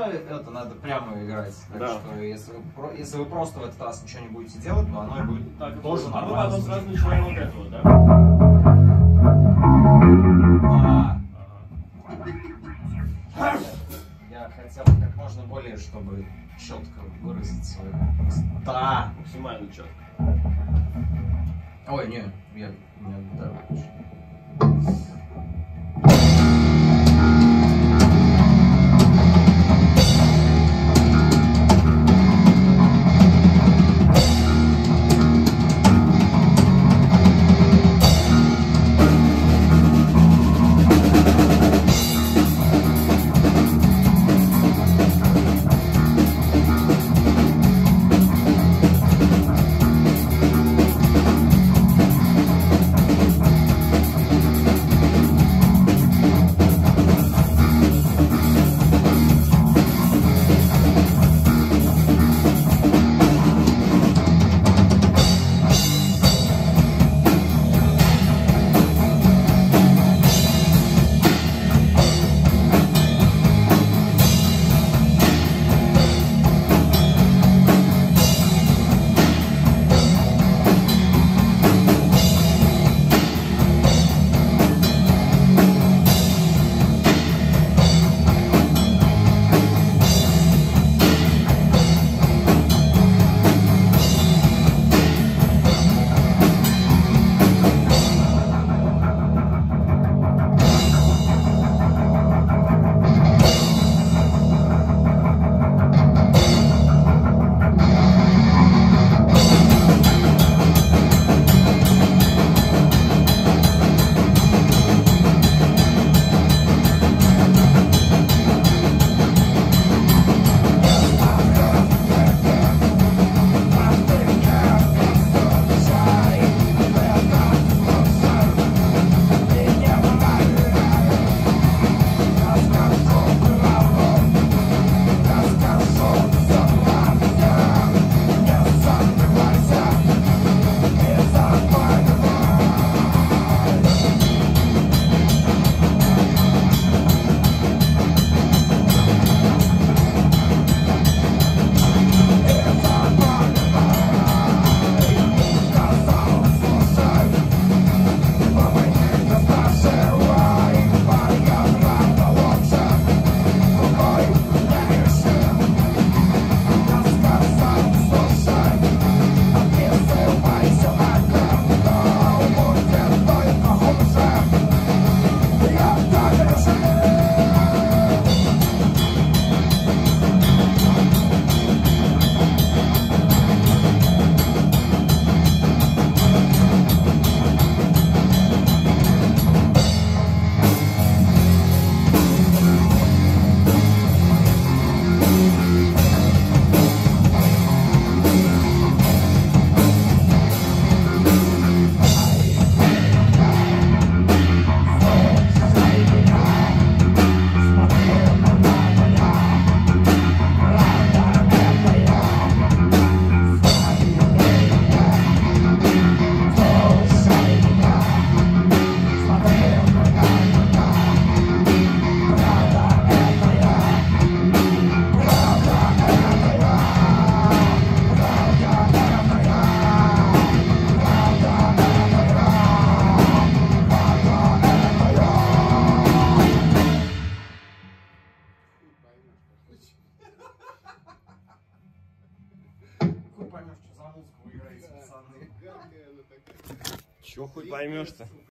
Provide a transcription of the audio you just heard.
это надо прямо играть. Так Да. что если вы просто в этот раз ничего не будете делать, то оно и будет Так, тоже а мы нормально. потом сразу начинаем вот это вот, да? Да. Я хотел как можно более, чтобы четко выразить свою. Да. Максимально четко. Ой, не, да, Чё хуй поймешь-то?